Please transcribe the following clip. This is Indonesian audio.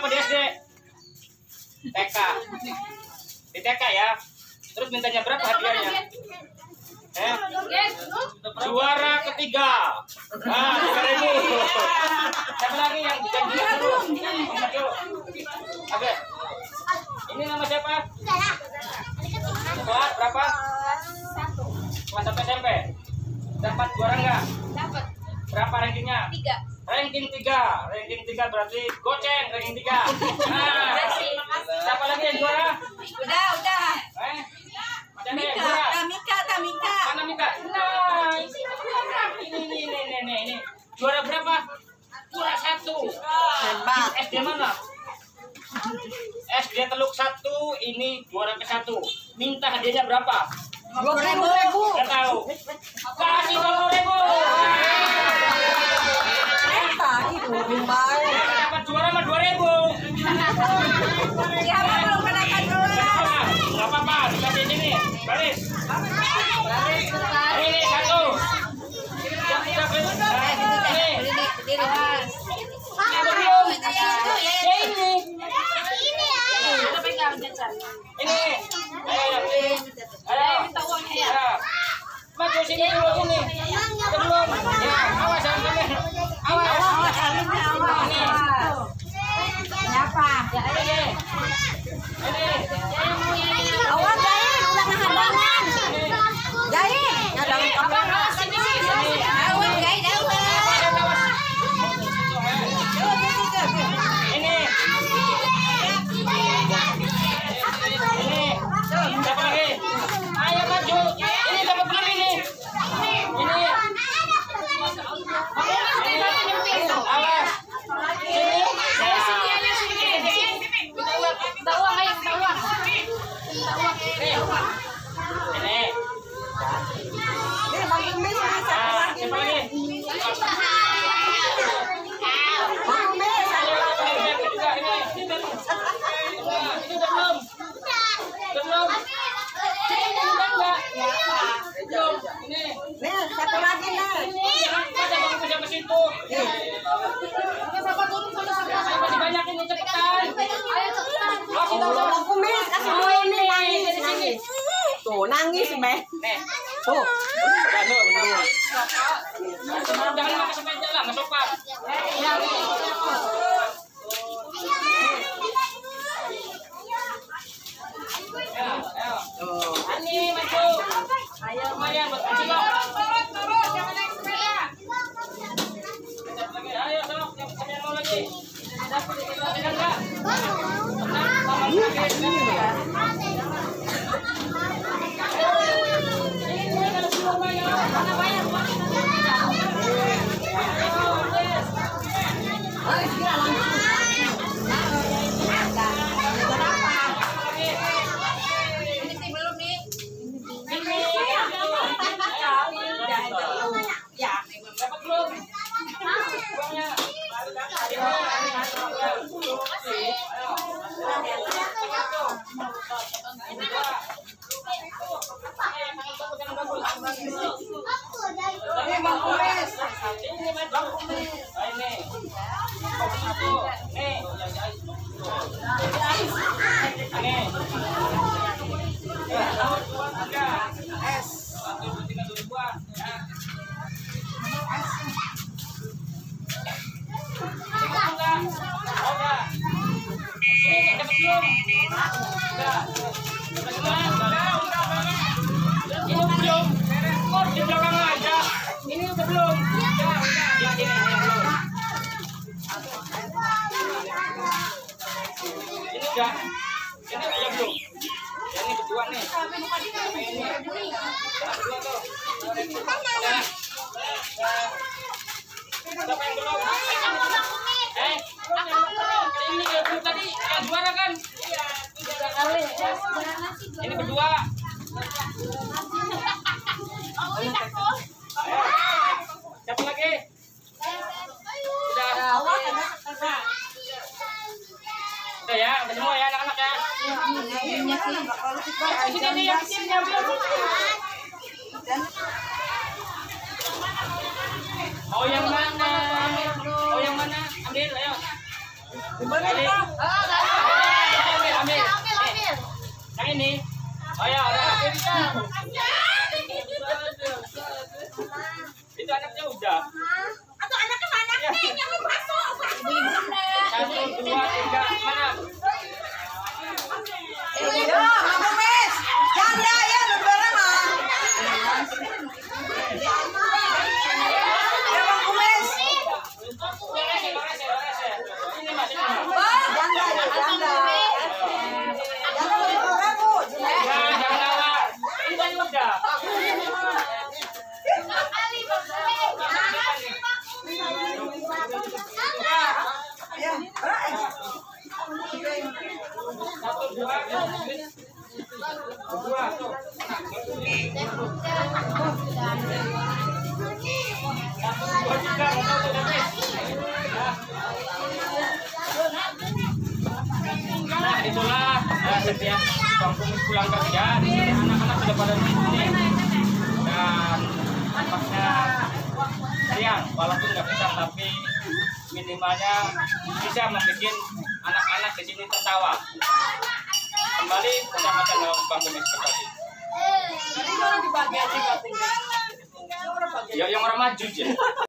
berapa di SD? TK. Di TK ya. Terus mintanya berapa hadiahnya? Juara ketiga. Nah, 3.000. Siapa lagi yang janjian dulu? Oke. Ini nama siapa? Kelas berapa? Kelas SMP. Dapat juara enggak? Dapat. Berapa rankingnya? 3. Ranking 3. Ranking 3 berarti goceng ranking 3. Nah, siapa lagi yang juara? Udah. Mika. Mana Mika? Nah, ini. Juara berapa? Juara 1. Hebat. SD mana? SD Teluk 1, ini juara ke-1. Minta hadiahnya berapa? 20.000. Enggak tahu. Kasih 20.000. Dapat juara mah 2.000. Siapa belum menaikkan juara? Enggak apa-apa, dikasih sini. Baris. Ini 1. Yang tidak ini. Ini. Ayo. Maju sini dulu ini. Sebelum. Ya, awas jangan sampai. Awas. Ini. Siapa? Ini. Awas Jai, udah kehadangan. Jai, ada apa? Daun, Jai, daun. Ini. Siapa lagi? Ayo maju. Ini dapat belum ini? Ini. Awas. Ini. Ini. Siapa lagi? Satu lagi nih. Masih banyak ini cepetan. Bang Kumis, kasih dulu ini nangis. Tuh nangis Meh. Nih. Tuh. Jangan makan sampai jalan, nggak sopan. Ani maju. Ayo lumayan buat kecil. Ayo sok, yang mau lagi. Dapat enggak? Ini aja belum. Ini berdua nih. Siapa yang belum? Ini yang tadi yang juara kan? Ini berdua. Siapa lagi? Udah ya, udah semua ya anak-anak ya. Sini yang kecil ambil. Oh yang mana? Oh yang mana? Ambil, ayo. Ini. Ambil. Yang ini. Ayo, udah. Itu anaknya udah. Atau anaknya mana? Yang mau masuk. 1, 2, 3. Mana? Ya, Mang Kumis. Janda ya, negara mah. Ya, Mang Kumis. Ini Mas, ini Mas. Janda ya, janda. Janda negara Bu. Ya, jangan lama. Ini tadi udah. Ya, Satu, dua, tuh. Satu, dua, tiga, satu, habis. Nah, itulah setiap Bang Kumis pulang kerja. Di sini anak-anak sudah pada di sini. Dan nampaknya siang, walaupun nggak besar tapi minimalnya bisa membuat anak-anak di sini tertawa. Kembali bersama channel Bang Kumis Berbagi. Ya, yang orang maju ya.